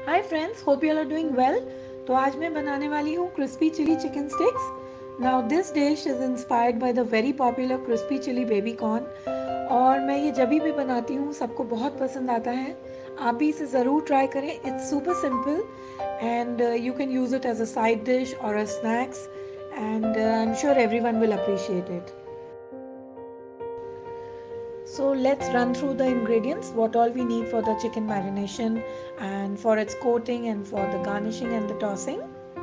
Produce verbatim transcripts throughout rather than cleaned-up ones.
Hi friends, hope you are doing well. तो आज मैं बनाने वाली हूँ crispy chilli chicken sticks. Now this dish is inspired by the very popular crispy chilli baby corn, और मैं ये जब भी बनाती हूँ सबको बहुत पसंद आता है। आप भी इसे ज़रूर ट्राई करें। It's super simple and you can use it as a side dish और a snacks, and I am sure everyone will appreciate it. So let's run through the ingredients, what all we need for the chicken marination and for its coating and for the garnishing and the tossing.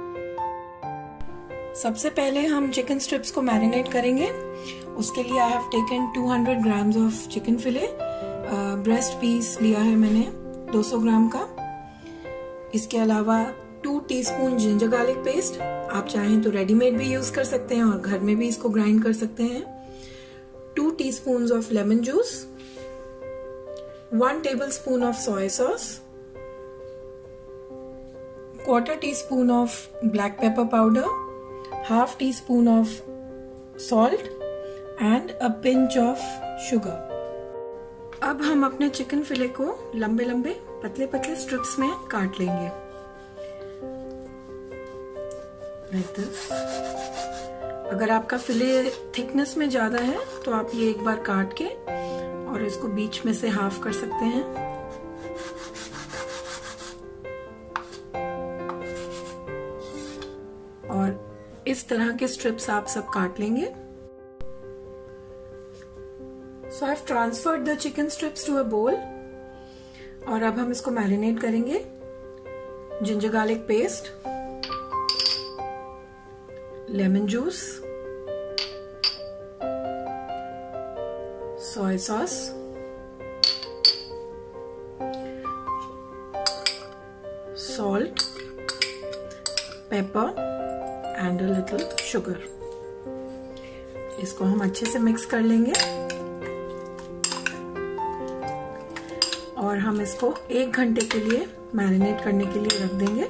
सबसे पहले हम chicken strips को marinate करेंगे। उसके लिए I have taken two hundred grams of chicken fillet. Breast piece लिया है मैंने टू हंड्रेड ग्राम का। इसके अलावा two teaspoon ginger garlic paste. आप चाहें तो रेडीमेड भी यूज कर सकते हैं और घर में भी इसको ग्राइंड कर सकते हैं। two teaspoons of lemon juice, one tablespoon of soy sauce, quarter teaspoon of black pepper powder, half teaspoon of salt and a pinch of sugar. अब हम अपने चिकन फिले को लंबे लंबे पतले पतले स्ट्रिप्स में काट लेंगे, like this. अगर आपका फिले थिकनेस में ज्यादा है तो आप ये एक बार काट के और इसको बीच में से हाफ कर सकते हैं। और इस तरह के स्ट्रिप्स आप सब काट लेंगे। So I have transferred the chicken strips to a bowl, और अब हम इसको मैरिनेट करेंगे। Ginger garlic paste, lemon juice, soy sauce, salt, pepper and a little sugar. इसको हम अच्छे से मिक्स कर लेंगे और हम इसको एक घंटे के लिए मैरिनेट करने के लिए रख देंगे।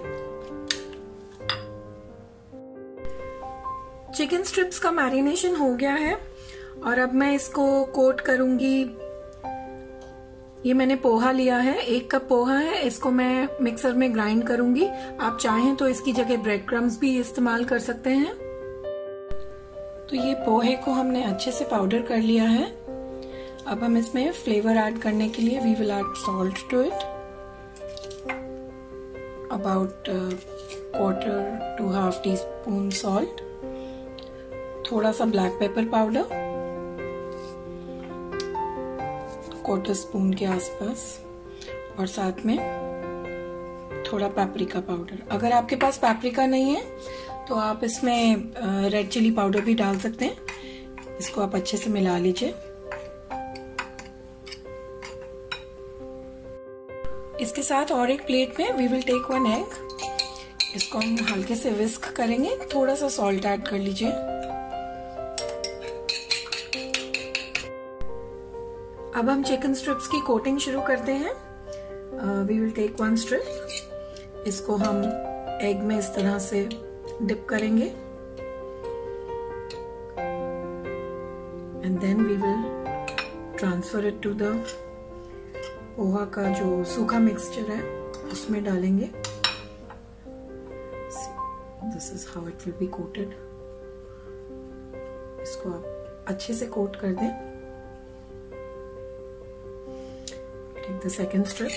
चिकन स्ट्रिप्स का मैरिनेशन हो गया है और अब मैं इसको कोट करूंगी। ये मैंने पोहा लिया है, एक कप पोहा है। इसको मैं मिक्सर में ग्राइंड करूंगी। आप चाहें तो इसकी जगह ब्रेड क्रम्स भी इस्तेमाल कर सकते हैं। तो ये पोहे को हमने अच्छे से पाउडर कर लिया है। अब हम इसमें फ्लेवर ऐड करने के लिए we will add salt to it, about quarter to half teaspoon salt, थोड़ा सा black pepper powder, quarter spoon के आसपास, और साथ में थोड़ा पेपरिका पाउडर। अगर आपके पास पेपरिका नहीं है तो आप इसमें रेड चिली पाउडर भी डाल सकते हैं। इसको आप अच्छे से मिला लीजिए। इसके साथ और एक प्लेट में we will take one egg. इसको हम हल्के से विस्क करेंगे। थोड़ा सा सॉल्ट ऐड कर लीजिए। अब हम चिकन स्ट्रिप्स की कोटिंग शुरू करते हैं। We will take one strip. इसको हम एग में इस तरह से डिप करेंगे and then we will transfer it to the poha का जो सूखा मिक्सचर है उसमें डालेंगे। This is how it will be coated. इसको आप अच्छे से कोट कर दें। Take the second strip.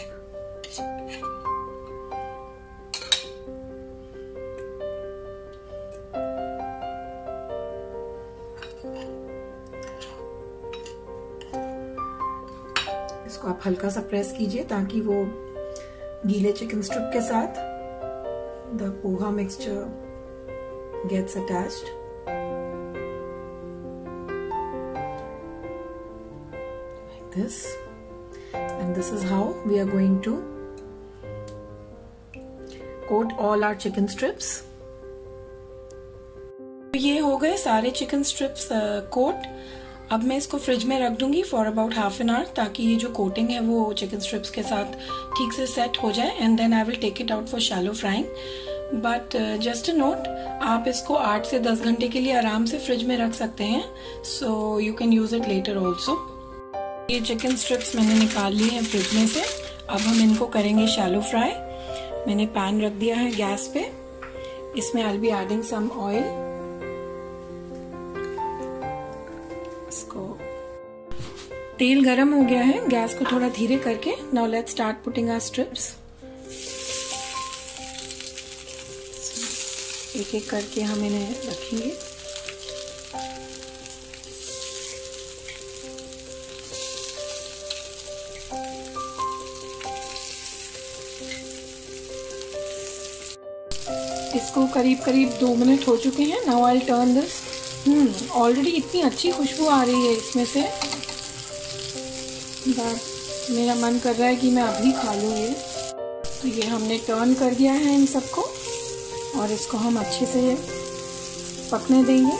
इसको आप हल्का सा प्रेस कीजिए ताकि वो गीले चिकन स्ट्रिप के साथ the poha mixture gets attached. Like this. And this is how we are going to coat all our chicken strips. ये हो गए सारे चिकन स्ट्रिप्स कोट। अब मैं इसको फ्रिज में रख दूंगी for about half an hour, ताकि ये जो कोटिंग है वो चिकन स्ट्रिप्स के साथ ठीक से सेट हो जाए। And then I will take it out for shallow frying. But just a note, आप इसको आठ से दस घंटे के लिए आराम से फ्रिज में रख सकते हैं। So you can use it later also. ये चिकन स्ट्रिप्स मैंने निकाल ली हैं फ्रिज में से। अब हम इनको करेंगे शैलो फ्राई। मैंने पैन रख दिया है गैस पे। इसमें I will be adding some oil. इसको तेल गरम हो गया है, गैस को थोड़ा धीरे करके now let's start putting our strips. एक एक करके हम इन्हें रखेंगे। इसको करीब करीब दो मिनट हो चुके हैं। Now I will turn this. Hmm already इतनी अच्छी खुशबू आ रही है इसमें से, बट मेरा मन कर रहा है कि मैं अभी खा लूँ ये। तो ये हमने टर्न कर दिया है इन सबको और इसको हम अच्छे से पकने देंगे।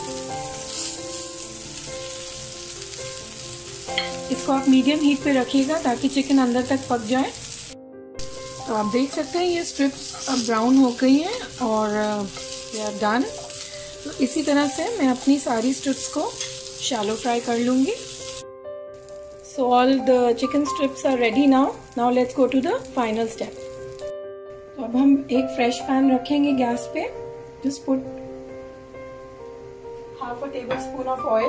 इसको आप मीडियम हीट पे रखिएगा ताकि चिकन अंदर तक पक जाए। तो आप देख सकते हैं ये स्ट्रिप्स अब ब्राउन हो गई हैं और दे आर डन। तो इसी तरह से मैं अपनी सारी स्ट्रिप्स को शैलो फ्राई कर लूँगी। So all the chicken strips are ready now. Now let's go to the final step. तो अब हम एक फ्रेश पैन रखेंगे गैस पे। Just put half a tablespoon of oil.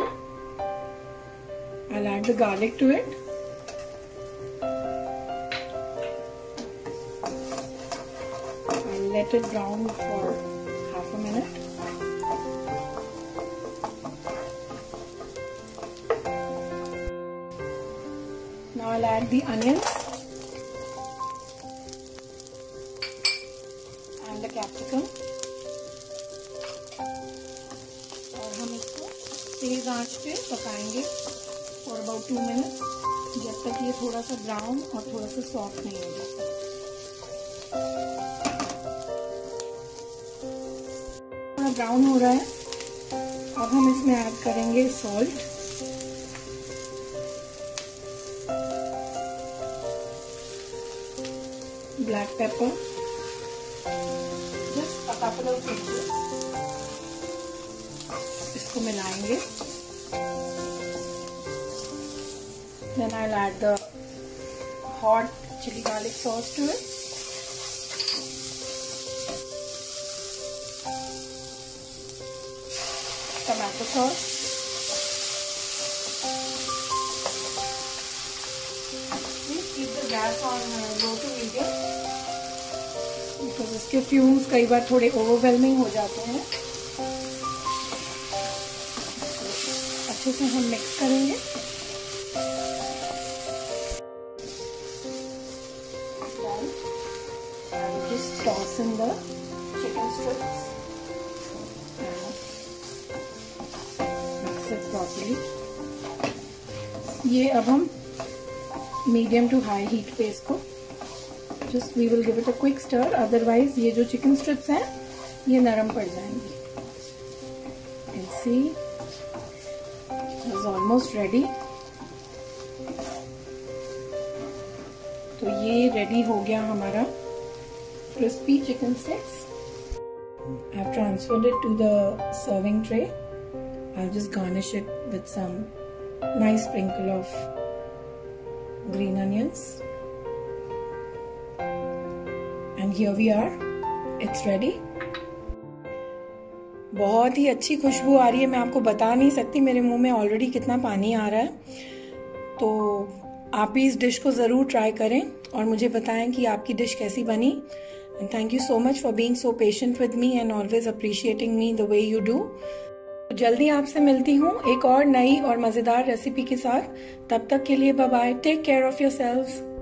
I will add the garlic to it. Let it brown for half a minute. Now I'll add the onions and the capsicum. और हम इसको तेज आंच पे पकाएंगे for about two minutes जब तक ये थोड़ा सा ब्राउन और थोड़ा सा सॉफ्ट नहीं हो जाता। ब्राउन हो रहा है। अब हम इसमें ऐड करेंगे salt, black pepper, just a couple of pinches. इसको मिलाएंगे। Then I will add the hot chilli garlic sauce to it. Tomato sauce, please keep the gas on uh, low to medium because इसके fumes कई बार थोड़े overwhelming हो जाते हैं। अच्छे से हम मिक्स करेंगे। I will just toss in the chicken strips. ये अब हम मीडियम टू हाई हीट पे इसको just we will give it a quick stir, otherwise ये जो चिकन स्ट्रिप्स हैं ये नरम पड़ जाएंगी। Can see it is almost ready. तो ये रेडी हो गया हमारा crispy chicken sticks. I have transferred it to the serving tray. I'll just garnish it with some nice sprinkle of green onions. And here we are. It's ready. बहुत ही अच्छी खुशबू आ रही है, मैं आपको बता नहीं सकती, मेरे मुंह में ऑलरेडी कितना पानी आ रहा है। तो आप भी इस डिश को ज़रूर ट्राई करें और मुझे बताएं कि आपकी डिश कैसी बनी। And thank you so much for being so patient with me and always appreciating me the way you do. जल्दी आपसे मिलती हूँ एक और नई और मज़ेदार रेसिपी के साथ। तब तक के लिए bye bye. Take care of yourselves.